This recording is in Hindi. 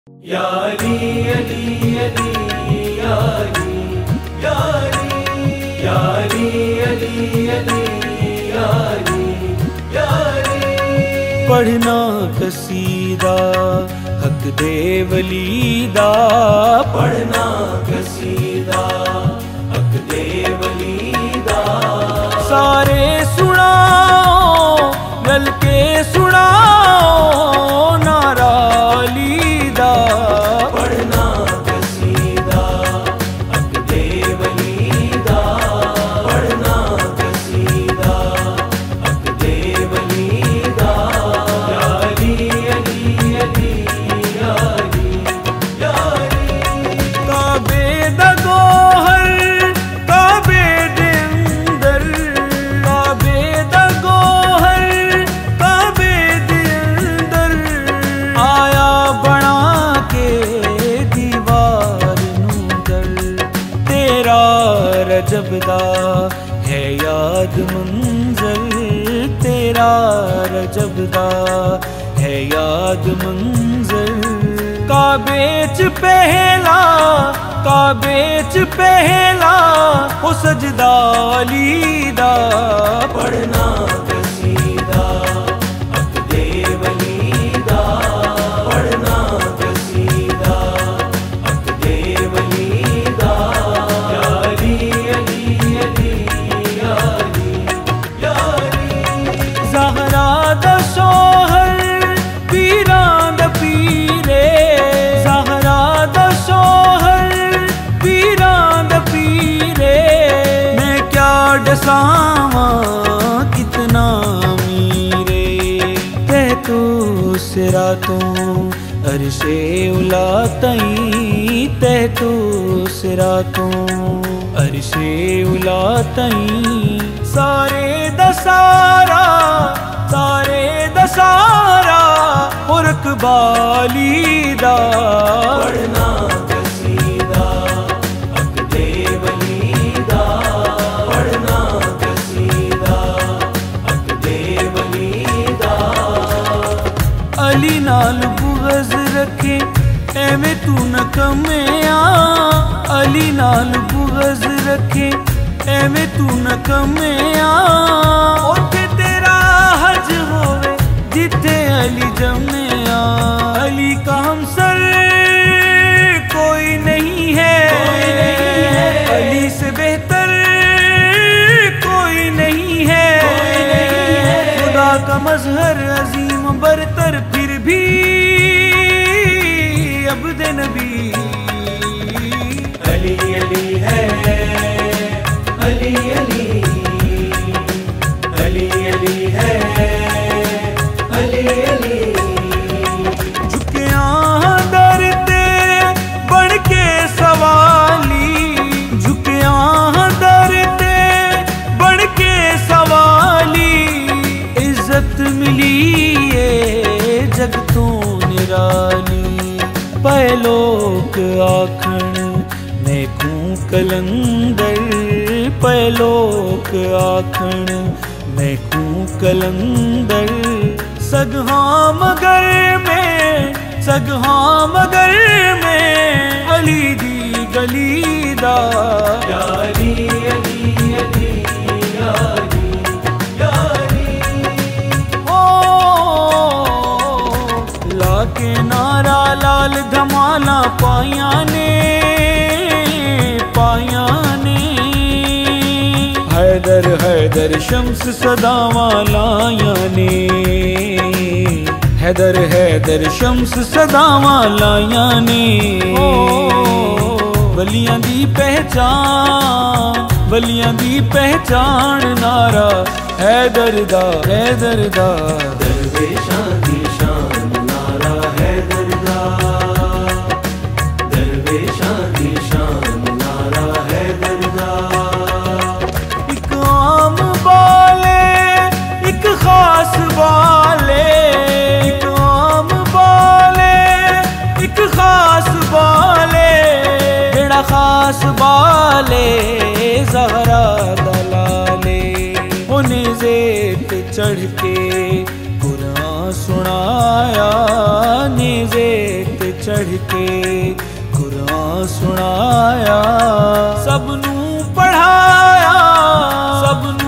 यारी अली अली यारी यारी यारी अली अली यारी यारी। पढ़ना कसीदा हक दे वलीदा, पढ़ना कसीदा हक दे वलीदा। सारे सुनाओ गल के सुनाओ नारा लीदा। पढ़ना कसीदा हक दे वलीदा, पढ़ना कसीदा हक दे वलीदा। यारी अली अली यारी यारी। काबे दा गोहर काबे दे अंदर, काबे दा गोहर काबे दे अंदर आया बना के दीवार नू दर। तेरा रजब दा है याद मंजर, तेरा रजब दा है याद मंजर। काबे च पहला काबे च पहला हो सजदा लीदा। पढ़ना कसीदा हक दे वलीदा, पढ़ना कसीदा हक दे वलीदा। यारी अली अली यारी यारी। ज़हरा दा शोहर पीरां दा पीरे, ज़हरा दा शोहर पीरां दा पीरे। मैं क्या डसावां कितना मीरे, तै तू सिरातों अरशे उला तई, तै तू सिरातों अरशे उला तई। सारे दसारा सारे दसारा उर्क बालीदा। पढ़ना कसीदा हक दे वलीदा, पढ़ना कसीदा हक दे वलीदा। अली नाल बुग़्ज़ रखे एवें तू न कमिया, अली नाल बुग़्ज़ रखे एवें तू न कमिया। उथे तेरा हज होवे जिथे अली जमिया। अली का हमसर कोई नहीं है, अली से बेहतर कोई नहीं है। खुदा का मज़हर अजीम बरतर फिर भी अब्दे नबी। अली अली है अली अली अली अली है अली अली। झुके दर तेरे बन के सवाली, झुके दर तेरे बन के सवाली। इज्जत मिली ये जग तो निराली, पहलोक आखण मैं खूं कलंदर, पहलोक आखण मैं खूं कलंदर। सगहा मगर में सगहा मगर में अली दी गलीदा। यारी अली अली यारी यारी। ओ लाके नारा लाल धमाला पाया ने पाया ने। हैदर हैदर शम्स सदावा लाया ने, हैदर हैदर शम्स सदावा लाया ने। वलियां दी पहचान वलियां दी पहचान नारा हैदर दा हैदर दा। दरवेशां दी शान नारा हैदर दा, दरवेशां दी शान नारा हैदर दा। एक आम बाले एक खास बाले, एक आम बाले एक खास बाले। बेड़ा खास बाले ज़हरा दलाले। उन्हें ज़ेत चढ़ के कुरान सुनाया, नेज़े पे चढ़ के कुरान सुनाया, सबनू पढ़ाया, सबनू